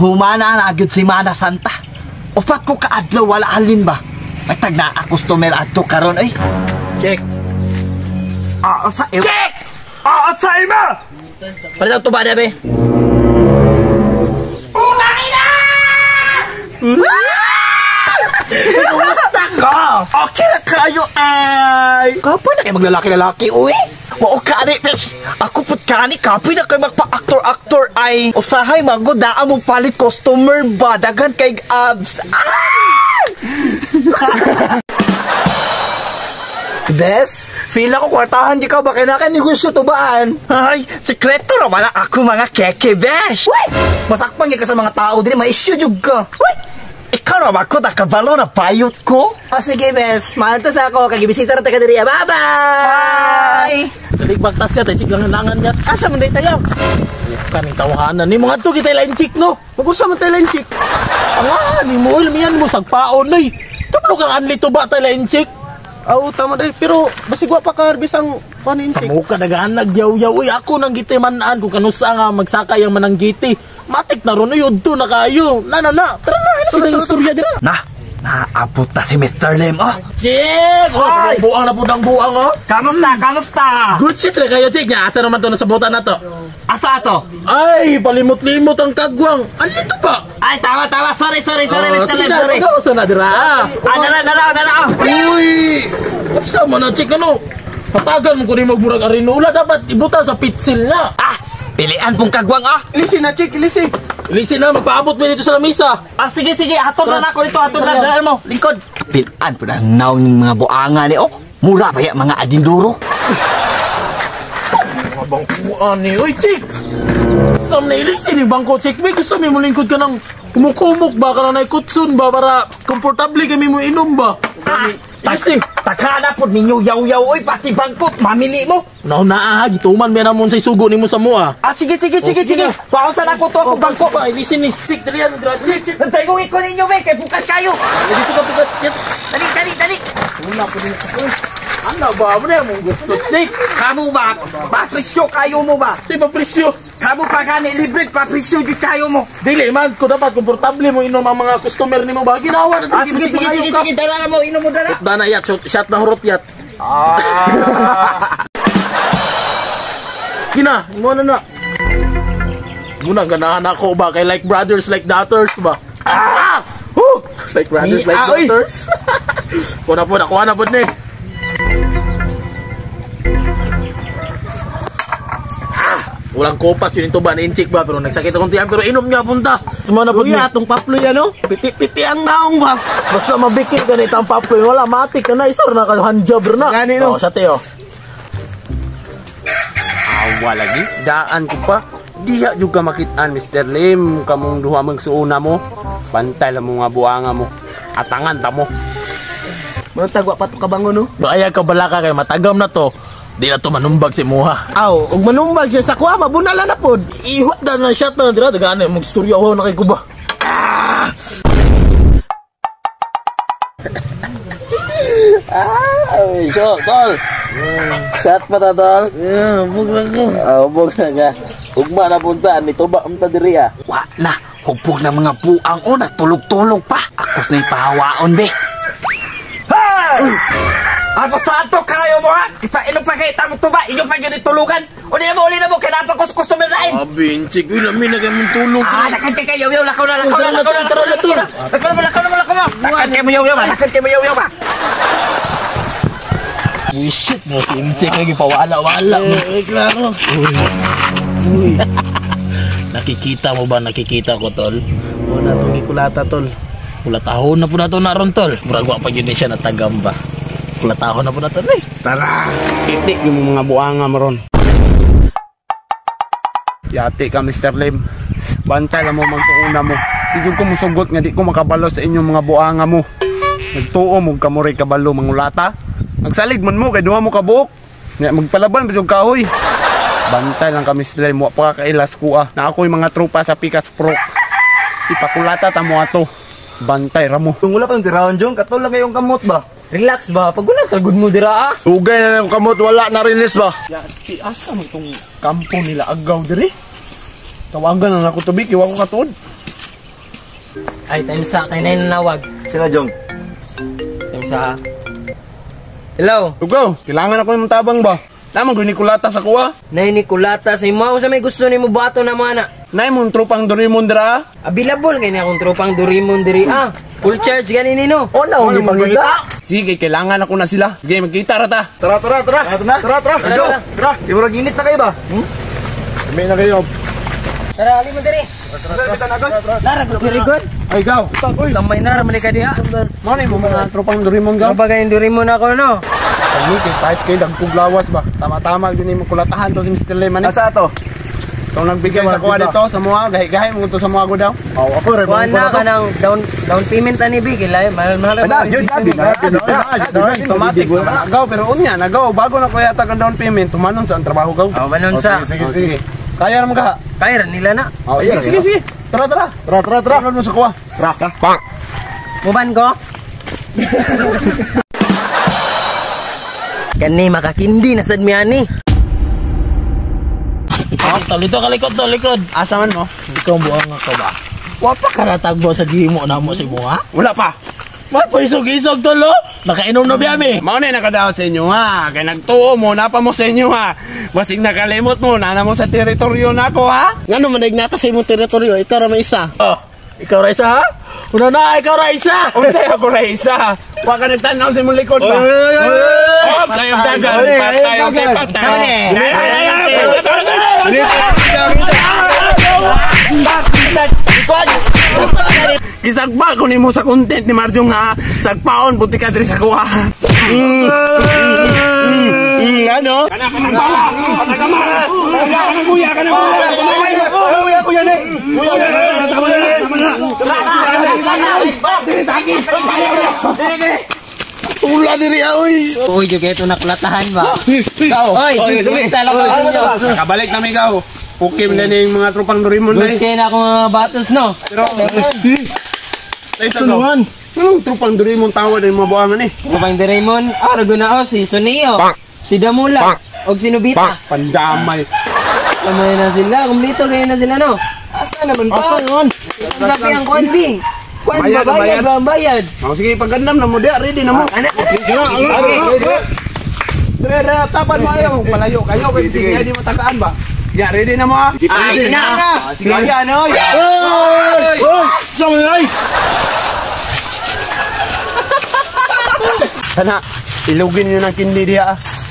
Humana na agad si Mana Santa. Upat ko kaadlaw wala halin ba? May tagna customer adto karon ay. Check. Sa iyo. Check! Sa ima! Pala to ba dabe? Umay na! Kumusta ka? Okay na kayo ay. Kapan na kayo maglalaki-lalaki uwi? Mao ka ni Pesh. Ako pud ka ni kapi na kay magpa-actor ay. Usahay magod daan mo palit customer ba daghan kay abs. Bes, feel ako kwartahan di ka ba kaya negosyo to baan? Ay, sekreto naman ako mga keke, Besh. Uy, masakpan ka sa mga tao din, ma-issue juga. Uy, ikaw naman ako nakabalo na payot ko. Sige, Bes, maantos ako, kagibisita na taga diri. Bye-bye! Kadig bagtas niya, tayo siglang hanangan niya. Asa man day tayo? Kaning tawahanan, ni mga to kita lain chick, no? Mag-usa man tayo lain chick. Ni mo, ilamihan mo, sagpaon, ay. Kapag kang anli to ba tayo lain chick? Tama day, pero basigwa pa ka harbis ang panintik. Sa muka nagahanag yaw-yaw. Uy, ako nang giti manaan kung kanusa nga magsakay ang mananggiti. Matik na ron, yun to na kayo. Na. Tara na, sila yung istorya dira. Naabot na si Mr. Lim, oh. Chick! Buang na po ng buang, oh. Kamusta? Good shit na kayo, Chick. Asa naman to, nasabutan na to. Asa to? Ay, palimot-limot ang kagwang. Alito ba? Ay, tawa. Sorry, Mr. Lim, sorry. Asa na dira? Dala. Uy! Asa mo na, Chick, ano? Patagan mo kung di magburag arinula. Dapat ibuta sa pitsil na. Pilian pong kagwang, ah. Ilisi na, Chick, ilisi. Ilisi na, magpaabot mo dito sa lamisa. Sige, hatod na ako dito, hatod na, dala mo, lingkod. Pilian po na naw ng mga buanga ni, oh. Mura pa yan, mga adinduro. Mga bangkuan ni, uy, Chick! Sam na ilisi ni bangko, Chick. May gusto mo lingkod ka ng kumukumok ba, ka na naikutsun ba, para komportable kami mo inom ba? Ilisi. Takana po ninyo yaw-yaw, oy, pati bangkot, mamili mo. Gituman may namon sa isugo ni mo sa mua. Sige. Pausan ako to, ako bangkot. Ilisi ni. Chick, dali yan, Chick. Nantay ko iko ninyo, be, kay bukas kayo. Dito ka bukas. Dali. Wala po din ako. Ano ba? Ano yung mong gusto, Chick? Kamu ba? Papresyo kayo mo ba? Di ba presyo? Kamu pa gani libre, papresyo di kayo mo. Dili man, ko dapat komportable mo inom ang mga customer ni mo ba? Ginawa na. Sige, dala mo, inom mo dala. Dana yat, shot na hurot yat. Kina, muna na. Muna, ganahan ako ba? Kay like brothers, like daughters ba? Like brothers, like daughters. Kuha na po ni. Walang kopas yun ito ba, na-inchik ba? Pero nagsakit akong tiyan, pero inom niya punta. Kumana po niya. Itong paploy ano? Piti ang naong ba? Basta mabikil ka na itong paploy. Wala, matik ka na. Isar na ka, handjob na. Gani no? Sa teo. Awa lagi, daan ko pa. Diha juga makitaan, Mr. Lim. Kamong duha magsuuna mo. Bantay lang mo nga buanga mo. Atangan ta mo. Matagwa pa ito kabango no? Kaya ka bala ka kay matagam na to. Di na to manumbag si Muha. Ug manumbag siya sa kuha, mabunala na pod. Ihot na shot na dira, dagaan na mag-istorya ako na kay Kuba. So, tol. Shot pa ta, tol. Bug lang ko. Bug na ka. Ugma na puntaan, nito ba ang tadiri ah? Wala, hugpog na mga buang o, natulog-tulog pa. Akos na ipahawaon, be. Hey! Ako sa ato kayo mo ha? Ipainom pa kayo tamang tuba, inyo pa ganit tulugan. Uli na mo, kinapa ko sa customer line. Binchik, lamin na kayo mong tulog. Lakan kayo, yaw, lakaw na. Lakaw mo. Lakan kayo mo, yaw ba? Shit mo, Binchik, lagi pa wala mo. Klaro. Uy. Nakikita mo ba, ko, tol? Wala itong ikulata, tol. Kulatahon na po na ito naroon, tol. Muragwa pa yun siya natagamba. Kulatahon na po na ito, eh. Tara, titik yung mga buanga mo ron. Yati ka, Mr. Lim. Bantay lang mo magsuuna mo. Di ko musugot nga di ko makabalo sa inyong mga buanga mo. Nagtuo mo kamuray kabalo mangulata. Nagsalig man mo kay duha mo kabuok. Magpalaban ba yung kahoy? Bantay lang ka, Mr. Lim. Wa pa kailas ko ah. Na ako'y mga tropa sa Pikas Pro. Ipakulata ta mo ato. Bantay ramo. Kung wala pang tiraon dyan, katol lang kayong kamot ba? Relax ba? Pag wala tagod mo dira ah. Ugay na yung kamot, wala na release ba? Yati, asa mo itong kampo nila agaw diri? Tawagan na ako tubig, iwa ko katuod. Ay, time sa kay na nanawag. Sila, Jong. Time sa... Hello? Tugaw, kailangan ako ng tabang ba? Naman guni kulata sa kuha. Nay Nicolata, sa imo sa may gusto nimo bato na mana. Nay mong tropang Doraemon dira. Available kay na akong tropang Doraemon diri. Full charge gani nino. O, nauli pangita. Sige, kailangan ako na sila. Sige, magkita rata. Tara. Let's go. Tara. Di mo ginit na kayo ba? Sabi na kayo. Tara, ali mo diri. Lara, very good. Ay, gaw. Tambay na raman ka diha. Ano yung mga tropang Doraemon gaw? Kapag Doraemon ako no. Ay, kahit kayo dagpuglawas ba? Tama-tama, yun yung kulatahan to si Mr. Lemon. Asa to? Itong nagbigay sa kuha dito, sa mga, gahi-gahi mo ito sa mga ko daw. Oo, ako rin. Kuha na ka ng down payment ani bigil ay mahal Ada, yun sabi. Automatic. Nagaw, pero unya, nagaw. Bago na ko yata ang down payment, tumanon sa ang trabaho gaw. Oh, manon sa. Sige. Kaya naman ka. Kaya nila na. Sige. Tara. Sunod mo sa kuha. Tara. Muban ko. Kani makakindi na sad mi ani. Dito ka likod. Asa man mo? Ikaw buang ako ba? Wapa ka natagbo sa gihimo na mo si bunga? Wala pa. Wapa isog-isog to lo? Nakainom na biyami. Mao na nakadaot sa inyo ha. Kaya nagtuo mo, napa mo sa inyo ha. Basig nakalimot mo, nana mo sa teritoryo na ako ha. Ngano man nagnatas sa imong teritoryo, ikaw ra may isa. Oh, ikaw ra isa ha? Una na, ikaw ra isa. Unsay ako ra isa. Wa ka nagtanaw sa imong likod ba? Oh, sayang dagan. Patay sa patay. Isagpa ko nimo sa content ni Marjong ha. Sagpaon puti ka diri sa kuha. Ano? Kana bala. Kana kuya. Kuya ni. Tula diri oy. Uy, joge ito nakulatahan ba? Oy, kumusta lang ko ninyo? Kabalik na may gaw. Okay man na yung mga tropang Doraemon na. Gusto kayo na akong mga batos no? Pero sunuhan. Anong tropang Doraemon tawad ng mga buwangan eh? Kapag Doraemon, Ragunao, si Suneo, si Damula, o si Nobita. Pandamay. Lamay na sila, kumplito kayo na sila no? Asa naman ba? Asa naman? Sabi ang konbing. Bayad. Oh, sige, pagandam na mo dia, ready na mo. Anak. Dire, tapan mo ayaw. Palayo kayo, kasi sige, hindi matagaan ba? Ya, ready na mo ha? Ay, na. Sige, yan, oy. Sama na ay! Sana, ilugin nyo ng kindi diya ah.